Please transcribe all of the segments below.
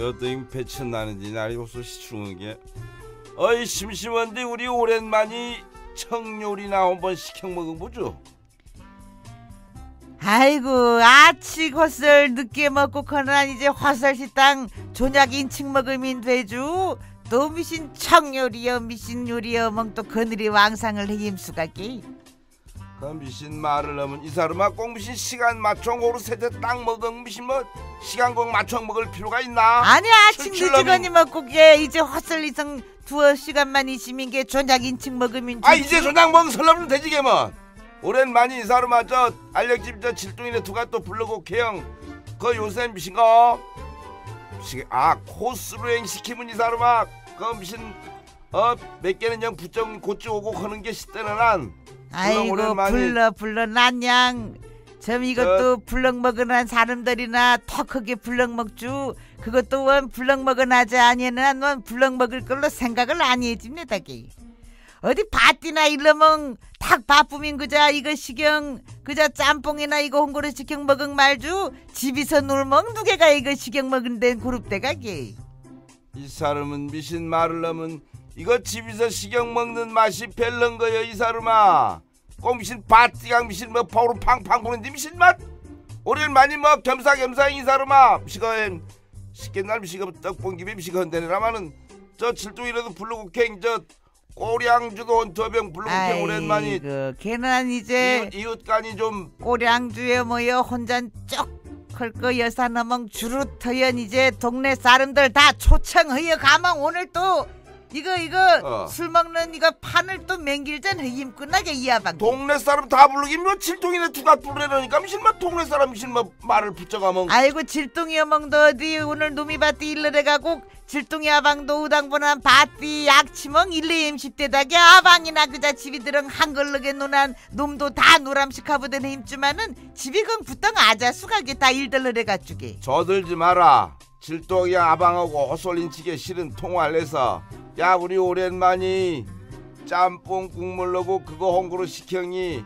어떠임 배천 나는지 날이 없어 시추는 게 어이 심심한데 우리 오랜만이 청요리나 한번 시켜 먹어보죠. 아이고 아치 헛설 늦게 먹고 커는 이제 헛설 식당 조작 인칭 먹으면 되죠. 또 미신 청요리여 미신 요리여 멍또 그늘이 왕상을 해임수가기. 그 미신 말을 하면 이 사람아 꼭 미신 시간 맞춰 고루 세대 딱 먹은 미신 뭐 시간 꼭 맞춰 먹을 필요가 있나? 아니 아침 늦지거니 먹고 게 이제 헛설 이상 두어 시간만 있으면 게 조작 인칭 먹으면 아 이제 조작 먹은 설러면 되지 게뭐. 오랜만에 이 사람아 저 알력집 저 질동이네 두가 또 불러고 개형 그 요새 미신 거 코스로행 시키면 이 사람아 그 미신 몇 개는 영 부정 고찌 오고 하는 게 시대는 난 아이고 불러 난양 점 이것도 불렁 먹으란 사람들이나 더 크게 불렁 먹주. 그것도 원 불렁 먹으나지 아니에는 원 불렁 먹을 걸로 생각을 안 해집니다. 어디 밭이나 일러멍 탁 바쁘면 그자 이거 시경 그자 짬뽕이나 이거 홍고로 시경 먹은 말주. 집에서 놀멍 누개가 이거 시경 먹은 데는 그룹대가게. 이 사람은 미신 말을 하면 이거 집에서 시경 먹는 맛이 별론 거여. 이 사람아 꼭 미신 밭이가 미신 뭐 파우로 팡팡 부는데 미신 맛 오랜만에 뭐 겸사겸사 이 사람아 미시건 시겠날 미시건 떡봉집에 미시건 데라마는 저 칠동이라도 부르고 캥저 꼬량주도 원투병 부르고 캥 오랜만에 걔는 이제 이웃간이 좀 꼬량주에 뭐여 혼자 쪽클거 여사너멍 주루터연 이제 동네 사람들 다 초청하여 가망 오늘 또 이거 술 먹는 이거 판을 또 맹길전 힘 끝나게 이하방 동네 사람 다 부르긴 뭐 칠동이네 두가 부르려니까 미신 뭐 동네 사람 미신 뭐 말을 붙여가면 아이고 질동이 어멍도 어디 오늘 놈이밭이 일러래 가고 질동이 아방도 우당분한 밭이 약치멍 일레임 10대다게 아방이나 그자 집이 들은 한걸르게 논한 놈도 다 노람식 하보던 힘주마는 집이 건 부땅 아자수가게 다 일들러래 가쭈게. 저들지 마라. 질동이 아방하고 헛솔린치게 싫은 통화를 해서 야 우리 오랜만이 짬뽕 국물 넣고 그거 홍구로 시켜니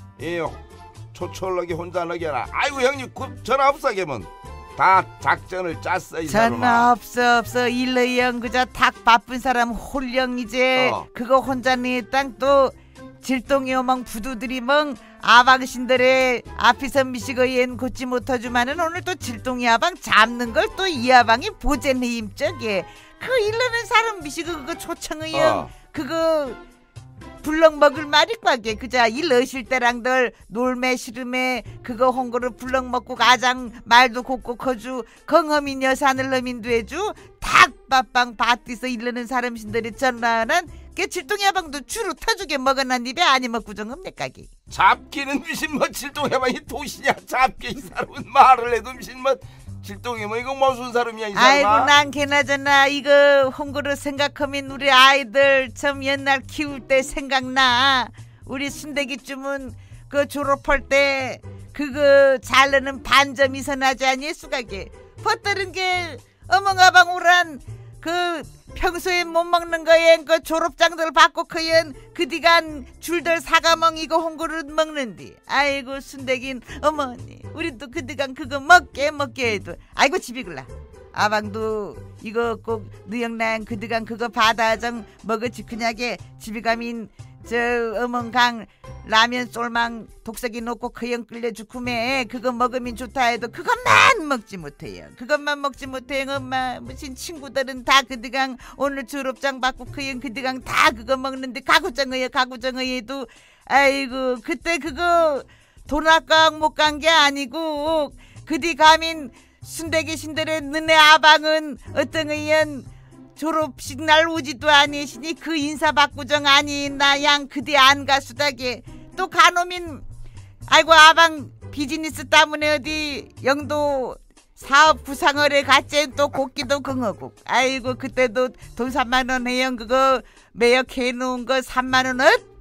초철러게 혼자 넣게라. 아이고 형님 전화 없어게면 다 작전을 짰어 이 사람아. 전화 없어 일러영 그저 탁 바쁜 사람 홀령 이제 그거 혼자 내땅 또 질동이 오멍 부두들이 멍 아방신들의 앞에서 미시거엔 곧지 못하지만은 오늘 또 질동이 아방 잡는 걸 또 이 아방이 보제네 힘쩍게 그 일러는 사람 미시거 그거 초청의영 그거 불렁 먹을 말이 과게 그자 일러실 때랑들 놀매 시름에 그거 홍고를 불렁 먹고 가장 말도 곱고 커주 건허민 여산을 넘인 되주 탁 밥방 밭에서 일러는 사람신들이 전라는 그 질동이 아방도 주로 터주게 먹어난 입에 아니 먹고 정읍니까기. 잡기는 미신 뭐 질동이 아방이 도시냐 잡기 이 사람은 말을 해도 미신 뭐 질동이 뭐 이거 무슨 사람이야 이 사람아. 아이고 난 걔나저나 이거 홍구를 생각하면 우리 아이들 참 옛날 키울 때 생각나. 우리 순대기쯤은 그 졸업할 때 그거 잘르는 반점 이선하지 아니 수가게 퍼뜨린 게 어멍아방 오란 그 평소에 못 먹는 거에 그 졸업장들 받고 그연 그디간 줄들 사가멍 이거 홍구를 먹는디. 아이고 순대긴 어머니 우리도 그디간 그거 먹게 해도 아이고 집이글라 아방도 이거 꼭 느영난 그디간 그거 받아정 먹어지 그냐게 집이 가민 저 어멍강 라면 쏠망 독석이 놓고 그형 끓여주구매 그거 먹으면 좋다 해도 그것만 먹지 못해요. 그것만 먹지 못해요. 엄마 무슨 친구들은 다 그드강 오늘 졸업장 받고 그형 그드강 다 그거 먹는데 가구정의에도 아이고 그때 그거 돈 아까 못 간 게 아니고 그디 가민 순대기 신들의 너네 아방은 어떤 의연 졸업식 날 오지도 아니시니 그 인사받고정 아니나 양 그대 안 가수다게 또 가노민 아이고 아방 비즈니스 때문에 어디 영도 사업 구상을에 갔지 또 곡기도 긍어고 아이고 그때도 돈 3만원 해영 그거 매역해 놓은 거 3만원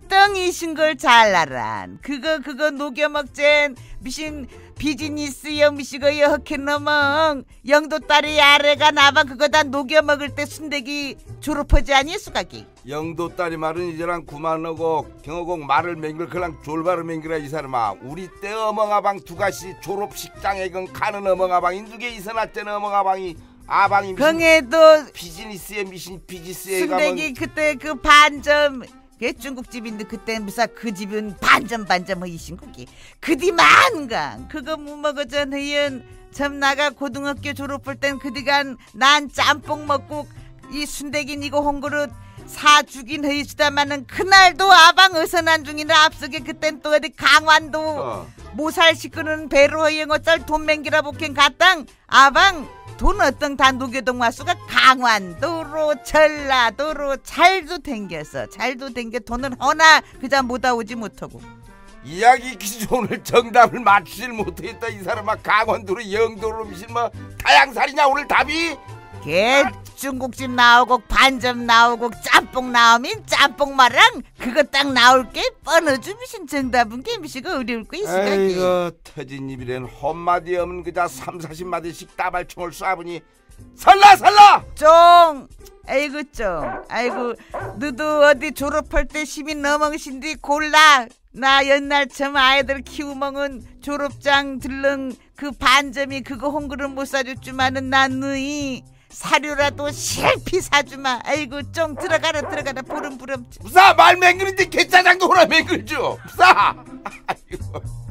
어떤 걸 잘 알아. 그거 녹여 먹젠 미신 비즈니스여 미시거여 흑힌 놈은 영도 딸이 아래가 나방 그거 다 녹여 먹을 때 순대기 졸업하지 아니 수가기. 영도 딸이 말은 이제랑 구만하고 경호공 말을 맹글 그랑 졸바를 맹글아 이 사람아. 우리 때 어멍아방 두가시 졸업식장에 건 가는 어멍아방이 누게 이선할 때는 어멍아방이 아방이 경에도 비즈니스에 미신 비즈니스에 순대기 그때 그 반점 그 중국집인데 그때 무사 그 집은 반점 허이신 거기 그디만가 그거 못 먹어전 허연 점 나가 고등학교 졸업할 땐 그디간 난 짬뽕 먹고 이 순대기 이거 홍그릇 사주긴 허이시다마는 그날도 아방 어선한 중이라 앞서게 그땐 또 어디 강원도 모살 시끄는 배로 허영 어쩔 돈 맹기라 복행 갔당 아방 돈 어떤 다 녹여동 와수가 강원도로 전라도로 잘도 댕겨서 돈은 허나 그자 못다 오지 못하고 이야기 기존을 정답을 맞추질 못했다 이 사람아. 강원도로 영도로 미신 뭐 타양살이냐 오늘 답이? 개 중국집 나오고 반점 나오고 짬뽕 나오면 짬뽕마랑 그거 딱 나올게 뻔어주 미신 정답은 게 미시가 어려울 거 있을까. 아이고 터진 입이란 헛마디 없는 그자 30-40마디씩 따발총을 쏴보니 설라 쫑 아이고 쫑 아이고 너도 어디 졸업할 때 시민 너멍신디 골라. 나 옛날 참 아이들 키우멍은 졸업장 들렁 그 반점이 그거 홍그릇 못 사줬지만은 난 너희 사료라도 실피 사주마. 아이고 쫑 들어가라 보름부름 무사 말 맹글인데 개짜장도 호라 맹글죠 무사. 아이고